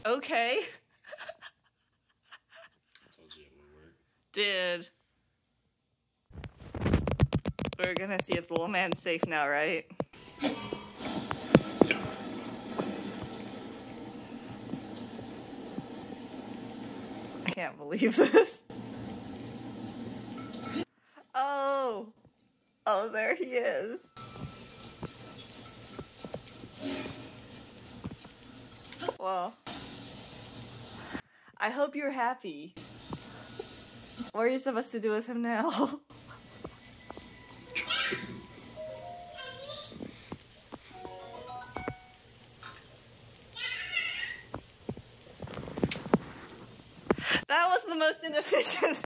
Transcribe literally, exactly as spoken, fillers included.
Okay. I told you it would work. Did. We're gonna see if the little man's safe now, right? Yeah. I can't believe this. Oh! Oh, there he is. Well, I hope you're happy. What are you supposed to do with him now? That was the most inefficient